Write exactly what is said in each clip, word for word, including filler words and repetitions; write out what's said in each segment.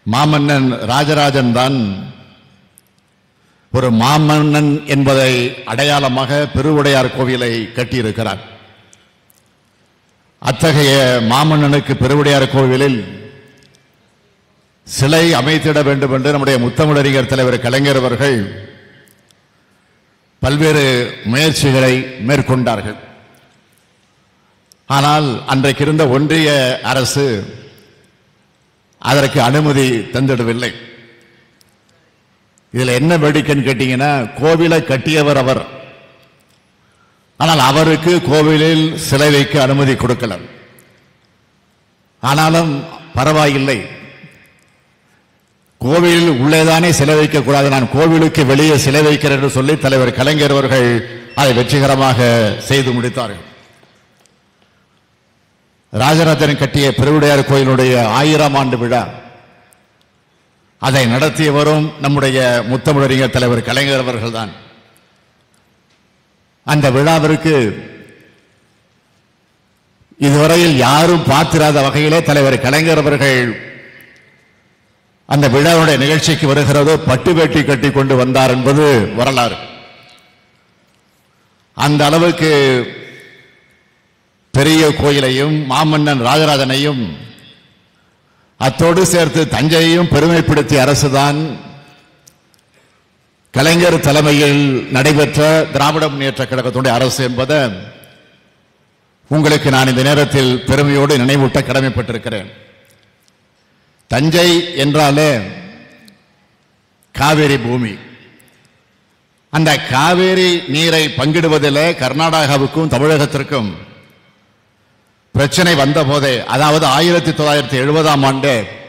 மாமன்னன் ராஜராஜன் தான் ஒரு மாமன்னன் என்பதை அடையாளமாக பெருவுடையார் கோவிலை கட்டியிருக்கிறார். அத்தகைய மாமன்னனுக்கு பெருவுடையார் கோவிலில் சிலை அமைத்திட வேண்டும் என்று நம்முடைய முத்தமிழறிஞர் தலைவர் கலைஞர் அவர்கள் பல்வேறு முயற்சிகளை மேற்கொண்டார்கள். ஆனால் அன்றைக்கு இருந்த ஒன்றிய அரசு அதற்கு அனுமதி தந்திடவில்லை. இதில் என்ன வேடிக்கைன்னு கேட்டீங்கன்னா, கோவிலை கட்டியவர் அவர், ஆனால் அவருக்கு கோவிலில் சிலை வைக்க அனுமதி கொடுக்கல. ஆனாலும் பரவாயில்லை, கோவிலில் உள்ளேதானே சிலை வைக்க கூடாது, நான் கோவிலுக்கு வெளியே சிலை வைக்கிறேன் என்று சொல்லி தலைவர் கலைஞர் அவர்கள் அதை வெற்றிகரமாக செய்து முடித்தார்கள். ராஜராஜன் கட்டிய பெருவுடையார் கோயிலுடைய ஆயிரம் ஆண்டு விழா அதை நடத்தியவரும் நம்முடைய முத்தமிழறிஞர் தலைவர் கலைஞர் அவர்கள் தான். அந்த விழாவிற்கு இதுவரையில் யாரும் பார்த்திராத வகையிலே தலைவர் கலைஞர் அவர்கள் அந்த விழாவுடைய நிகழ்ச்சிக்கு வருகிறது பட்டு வேட்டி கட்டி கொண்டு வந்தார் என்பது வரலாறு. அந்த அளவுக்கு பெரிய கோயிலையும் மாமன்னன் ராஜராஜனையும் அத்தோடு சேர்த்து தஞ்சையையும் பெருமைப்படுத்திய அரசுதான் கலைஞர் தலைமையில் நடைபெற்ற திராவிட முன்னேற்ற கழகத்துடைய அரசு என்பதை உங்களுக்கு நான் இந்த நேரத்தில் பெருமையோடு நினைவூட்ட கடமைப்பட்டிருக்கிறேன். தஞ்சை என்றாலே காவேரி பூமி. அந்த காவேரி நீரை பங்கிடுவதில் கர்நாடகாவுக்கும் தமிழகத்திற்கும் பிரச்சனை வந்த போதே, அதாவது ஆயிரத்தி தொள்ளாயிரத்தி எழுபதாம் ஆண்டு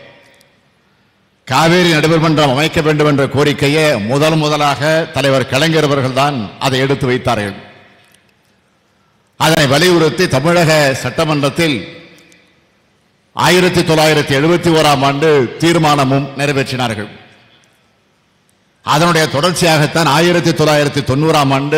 காவேரி நடுவர் மன்றம் அமைக்க வேண்டும் என்ற கோரிக்கையை முதல் முதலாக தலைவர் கலைஞர் அவர்கள் தான் அதை எடுத்து வைத்தார்கள். அதனை வலியுறுத்தி தமிழக சட்டமன்றத்தில் ஆயிரத்தி தொள்ளாயிரத்தி எழுபத்தி ஓராம் ஆண்டு தீர்மானமும் நிறைவேற்றினார்கள். அதனுடைய தொடர்ச்சியாகத்தான் ஆயிரத்தி தொள்ளாயிரத்தி தொண்ணூறாம் ஆண்டு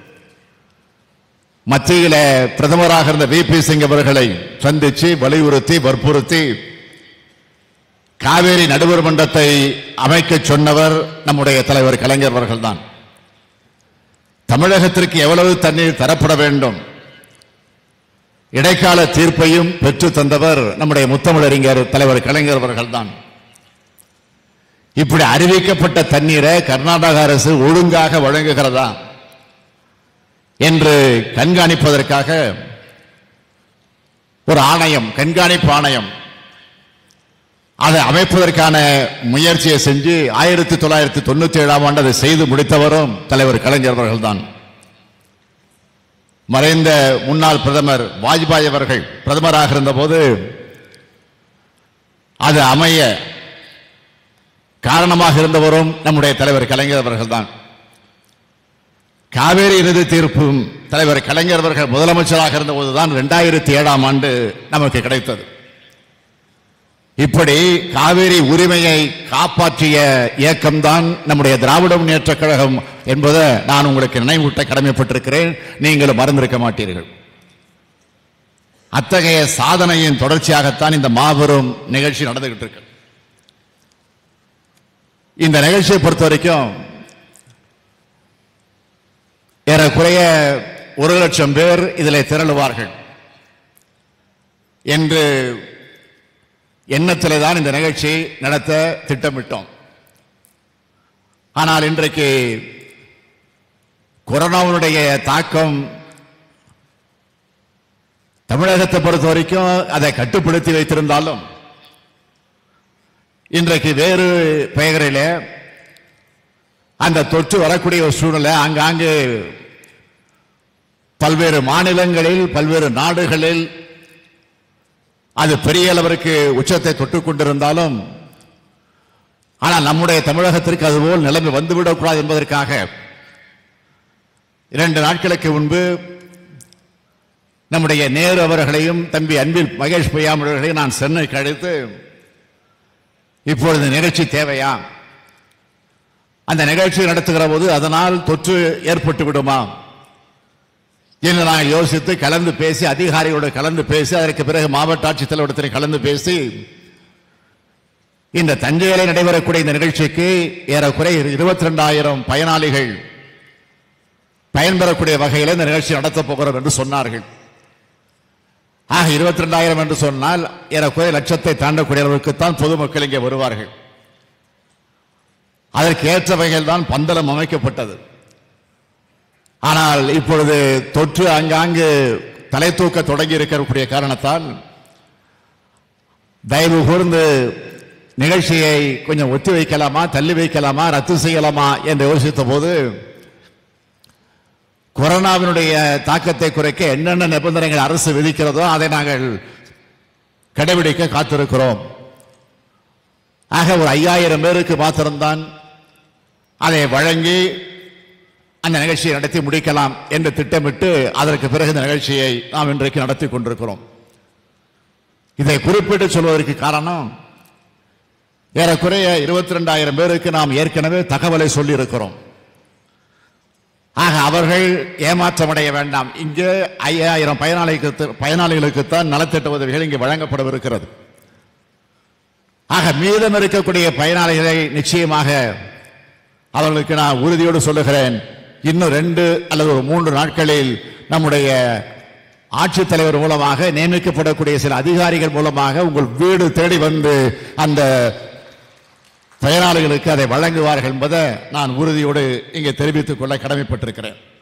மத்தியில பிரதமராக இருந்த வி பி சிங் அவர்களை சந்திச்சு வலியுறுத்தி வற்புறுத்தி காவேரி நடுவர் மன்றத்தை அமைக்க சொன்னவர் நம்முடைய தலைவர் கலைஞர் அவர்கள் தான். தமிழகத்திற்கு எவ்வளவு தண்ணீர் தரப்பட வேண்டும், இடைக்கால தீர்ப்பையும் பெற்று தந்தவர் நம்முடைய முத்தமிழறிஞர் தலைவர் கலைஞர் அவர்கள் தான். இப்படி அறிவிக்கப்பட்ட தண்ணீரை கர்நாடக அரசு ஒழுங்காக வழங்குகிறதா என்று கண்காணிப்பதற்காக ஒரு ஆணையம், கண்காணிப்பு ஆணையம், அதை அமைப்பதற்கான முயற்சியை செஞ்சு ஆயிரத்தி தொள்ளாயிரத்தி தொண்ணூத்தி ஏழாம் ஆண்டு அதை செய்து முடித்தவரும் தலைவர் கலைஞர் அவர்கள் தான். மறைந்த முன்னாள் பிரதமர் வாஜ்பாய் அவர்கள் பிரதமராக இருந்த போது அது அமைய காரணமாக இருந்தவரும் நம்முடைய தலைவர் கலைஞர் அவர்கள் தான். காவேரி இறுதி தீர்ப்பும் தலைவர் கலைஞர் அவர்கள் முதலமைச்சராக இருந்த போதுதான் இரண்டாயிரத்தி ஏழாம் ஆண்டு நமக்கு கிடைத்தது. இப்படி காவேரி உரிமையை காப்பாற்றிய இயக்கம்தான் நம்முடைய திராவிட முன்னேற்ற கழகம் என்பதை நான் உங்களுக்கு நினைவூட்ட கடமைப்பட்டிருக்கிறேன். நீங்களும் மறந்திருக்க மாட்டீர்கள். அத்தகைய சாதனையின் தொடர்ச்சியாகத்தான் இந்த மாபெரும் நிகழ்ச்சி நடந்துகிட்டு இருக்கு. இந்த நிகழ்ச்சியை பொறுத்த வரைக்கும் ஏறக்குறைய ஒரு லட்சம் பேர் இதில் திரளுவார்கள் என்று எண்ணத்திலே தான் இந்த நிகழ்ச்சி நடத்த திட்டமிட்டோம். ஆனால் இன்றைக்கு கொரோனாவுடைய தாக்கம் தமிழகத்தை பொறுத்த வரைக்கும் அதை கட்டுப்படுத்தி வைத்திருந்தாலும் இன்றைக்கு வேறு பெயரிலே அந்த தொற்று வரக்கூடிய ஒரு சூழ்நிலை ஆங்காங்கு பல்வேறு மாநிலங்களில் பல்வேறு நாடுகளில் அது பெரிய அளவிற்கு உச்சத்தை தொட்டுக் கொண்டிருந்தாலும், ஆனால் நம்முடைய தமிழகத்திற்கு அதுபோல் நிலைமை வந்துவிடக்கூடாது என்பதற்காக இரண்டு நாட்களுக்கு முன்பு நம்முடைய நேரு அவர்களையும் தம்பி அன்பில் மகேஷ் பொய்யாமொழி அவர்களையும் நான் சென்னைக்கு அழைத்து, இப்பொழுது நிகழ்ச்சி தேவையா, அந்த நிகழ்ச்சி நடத்துகிற போது அதனால் தொற்று ஏற்பட்டு விடுமா என்று நான் யோசித்து கலந்து பேசி, அதிகாரிகளோடு கலந்து பேசி, அதற்கு பிறகு மாவட்ட ஆட்சித்தலைவரிடத்தில் கலந்து பேசி இந்த தஞ்சையிலே நடைபெறக்கூடிய இந்த நிகழ்ச்சிக்கு ஏறக்குறைய இருபத்தி இரண்டாயிரம் பயனாளிகள் பயன்பெறக்கூடிய வகையில் இந்த நிகழ்ச்சி நடத்தப் போகிறோம் என்று சொன்னார்கள். ஆக இருபத்தி இரண்டாயிரம் என்று சொன்னால் ஏறக்குறைய லட்சத்தை தாண்டக்கூடிய அளவுக்குத்தான் பொதுமக்கள் இங்கே வருவார்கள். அதற்கு ஏற்ற வகையில் தான் பந்தலம் அமைக்கப்பட்டது. ஆனால் இப்பொழுது தொற்று ஆங்காங்கு தலை தூக்க தொடங்கி இருக்கக்கூடிய காரணத்தால் தயவு கூர்ந்து நிகழ்ச்சியை கொஞ்சம் ஒத்தி வைக்கலாமா, தள்ளி வைக்கலாமா, ரத்து செய்யலாமா என்று யோசித்த போது கொரோனாவினுடைய தாக்கத்தை குறைக்க என்னென்ன நிபந்தனைகள் அரசு விதிக்கிறதோ அதை நாங்கள் கடைபிடிக்க காத்திருக்கிறோம். ஆக ஒரு ஐயாயிரம் பேருக்கு மாத்திரம்தான் அதை வழங்கி அந்த நிகழ்ச்சியை நடத்தி முடிக்கலாம் என்று திட்டமிட்டு அதற்கு பிறகு இந்த நிகழ்ச்சியை நாம் இன்றைக்கு நடத்தி கொண்டிருக்கிறோம். இதை குறிப்பிட்டு சொல்வதற்கு காரணம், ஏறக்குறைய இருபத்தி இரண்டாயிரம் பேருக்கு நாம் ஏற்கனவே தகவலை சொல்லி இருக்கிறோம். ஆக அவர்கள் ஏமாற்றமடைய வேண்டாம். இங்கே ஐயாயிரம் பயனாளிகளுக்கு பயனாளிகளுக்குத்தான் நலத்திட்ட உதவிகள் இங்கு வழங்கப்படவிருக்கிறது. ஆக மீதம் இருக்கக்கூடிய பயனாளிகளை நிச்சயமாக அவர்களுக்கு நான் உறுதியோடு சொல்லுகிறேன், இன்னும் ரெண்டு அல்லது ஒரு மூன்று நாட்களில் நம்முடைய ஆட்சித்தலைவர் மூலமாக நியமிக்கப்படக்கூடிய சில அதிகாரிகள் மூலமாக உங்கள் வீடு தேடி வந்து அந்த பயனாளிகளுக்கு அதை வழங்குவார்கள் என்பதை நான் உறுதியோடு இங்கே தெரிவித்துக் கொள்ள கடமைப்பட்டிருக்கிறேன்.